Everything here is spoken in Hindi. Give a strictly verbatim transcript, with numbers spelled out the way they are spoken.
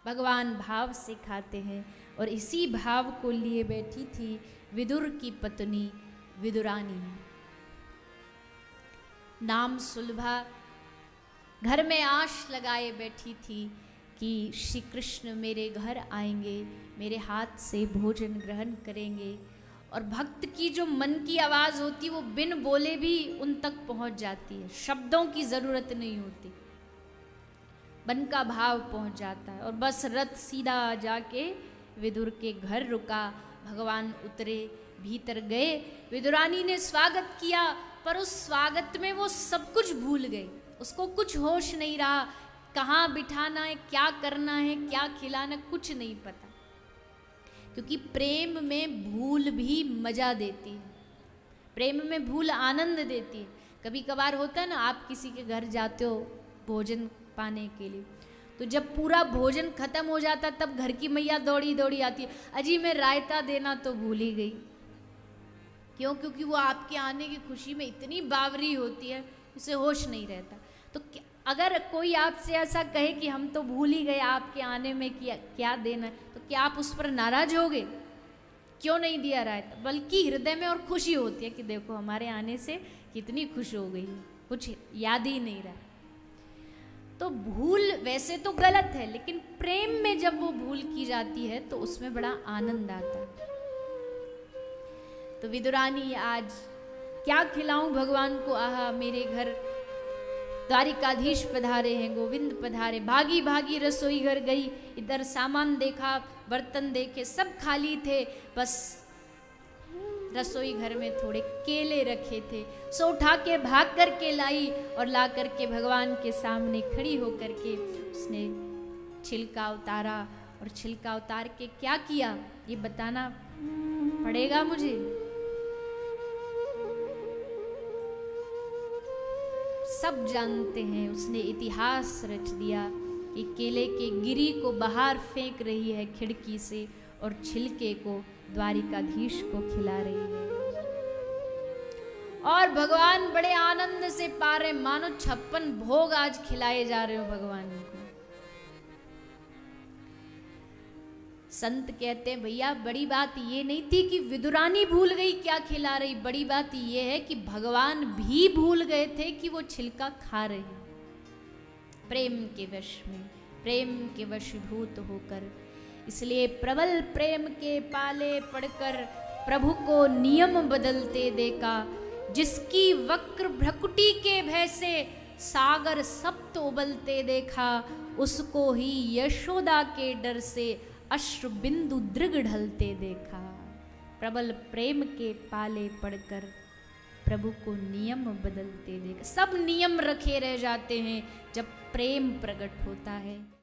भगवान भाव से खाते हैं। और इसी भाव को लिए बैठी थी विदुर की पत्नी विदुरानी। नाम सुलभा घर में आश लगाए बैठी थी कि श्री कृष्ण मेरे घर आएंगे, मेरे हाथ से भोजन ग्रहण करेंगे। और भक्त की जो मन की आवाज़ होती वो बिन बोले भी उन तक पहुंच जाती है, शब्दों की ज़रूरत नहीं होती, मन का भाव पहुंच जाता है। और बस रथ सीधा जाके विदुर के घर रुका, भगवान उतरे, भीतर गए, विदुरानी ने स्वागत किया, पर उस स्वागत में वो सब कुछ भूल गए, उसको कुछ होश नहीं रहा, कहाँ बिठाना है, क्या करना है, क्या खिलाना, कुछ नहीं पता। क्योंकि प्रेम में भूल भी मजा देती है, प्रेम में भूल आनंद देती है। कभी कभार होता है ना, आप किसी के घर जाते हो भोजन पाने के लिए, तो जब पूरा भोजन खत्म हो जाता तब घर की मैया दौड़ी दौड़ी आती है, अजी मैं रायता देना तो भूल ही गई। क्यों? क्योंकि वो आपके आने की खुशी में इतनी बावरी होती है, उसे होश नहीं रहता। तो अगर कोई आपसे ऐसा कहे कि हम तो भूल ही गए आपके आने में क्या क्या देना है, तो क्या आप उस पर नाराज होगे? क्यों नहीं दिया रायता? बल्कि हृदय में और खुशी होती है कि देखो हमारे आने से कितनी खुश हो गई, कुछ याद ही नहीं रहा। तो भूल वैसे तो गलत है, लेकिन प्रेम में जब वो भूल की जाती है तो उसमें बड़ा आनंद आता है। तो विदुरानी आज क्या खिलाऊं भगवान को, आहा मेरे घर द्वारिकाधीश पधारे हैं, गोविंद पधारे। भागी भागी रसोई घर गई, इधर सामान देखा, बर्तन देखे, सब खाली थे, बस रसोई घर में थोड़े केले रखे थे, सो उठा के भाग कर के लाई और ला कर के भगवान के सामने खड़ी होकर के उसने छिलका उतारा। और छिलका उतार के क्या किया ये बताना पड़ेगा मुझे। सब जानते हैं, उसने इतिहास रच दिया कि केले के गिरी को बाहर फेंक रही है खिड़की से और छिलके को द्वारिकाधीश को खिला रही है। और भगवान बड़े आनंद से पा रहे, मानो छप्पन भोग आज खिलाए जा रहे हो भगवान को। संत कहते हैं भैया बड़ी बात ये नहीं थी कि विदुरानी भूल गई क्या खिला रही, बड़ी बात ये है कि भगवान भी भूल गए थे कि वो छिलका खा रहे हैं। प्रेम के वश में, प्रेम के वशीभूत होकर। इसलिए प्रबल प्रेम के पाले पड़कर प्रभु को नियम बदलते देखा, जिसकी वक्र भ्रकुटी के भय से सागर सप्त उबलते देखा, उसको ही यशोदा के डर से अश्रु बिंदु दृग ढलते देखा। प्रबल प्रेम के पाले पड़कर प्रभु को नियम बदलते देखा। सब नियम रखे रह जाते हैं जब प्रेम प्रकट होता है।